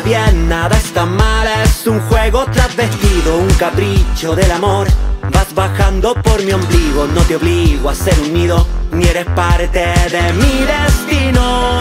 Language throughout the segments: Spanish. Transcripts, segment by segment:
bien, nada está mal. Es un juego transvestido, un capricho del amor. Vas bajando por mi ombligo, no te obligo a ser un nido, ni eres parte de mi destino.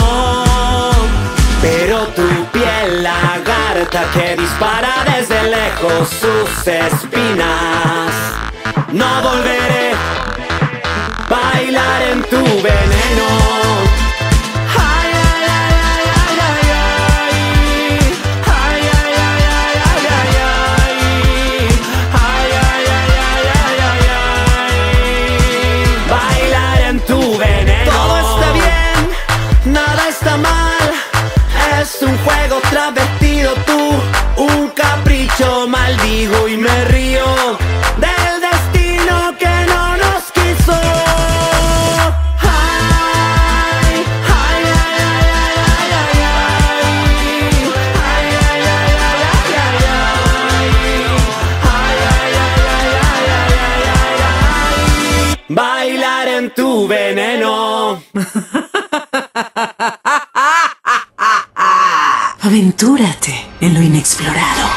Pero tu piel lagarta que dispara desde lejos sus espinas. No volveré a bailar en tu veneno. Ay, ay, ay, ay, ay, ay, ay. Ay, ay, ay, ay, ay, ay, ay. Ay, ay, ay, ay, ay, ay, ay. Bailar en tu veneno. Todo está bien, nada está mal. Es un juego travestido, tú, un capricho. Maldigo y me río del destino que no nos quiso. Ay, ay, ay, ay, ay, ay, ay. Ay, ay, ay, ay, ay, ay. Ay, ay, ay, ay, ay, ay, ay. Bailar en tu veneno. Aventúrate en lo inexplorado.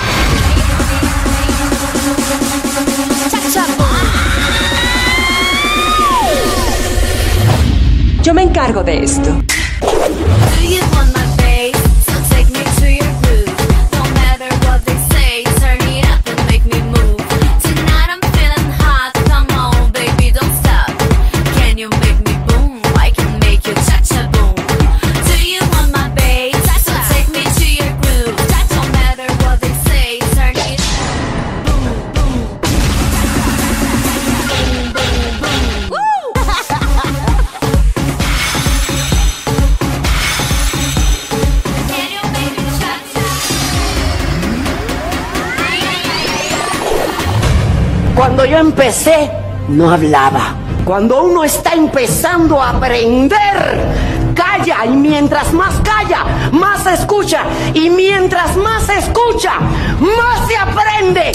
Yo me encargo de esto. Cuando yo empecé, no hablaba. Cuando uno está empezando a aprender, calla. Y mientras más calla, más escucha. Y mientras más escucha, más se aprende.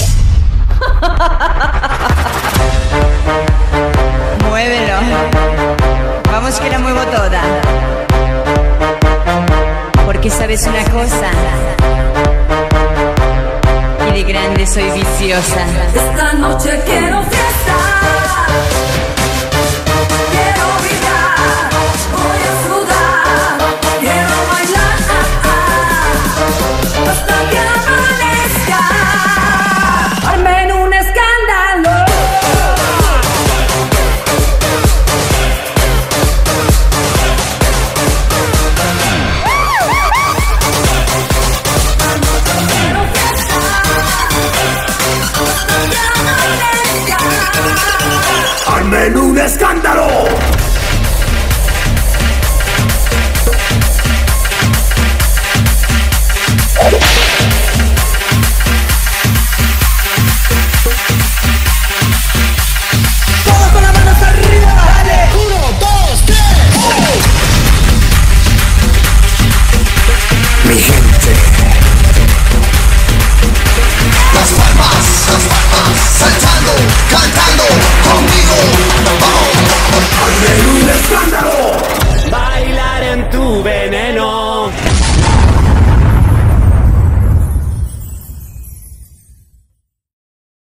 Muévelo. Vamos que la muevo toda. Porque sabes una cosa, y de grande soy viciosa. Esta noche quiero fiesta. Quiero brillar, voy a sudar. Quiero bailar hasta que amanezca. Armen un escándalo. ¡Armen un escándalo!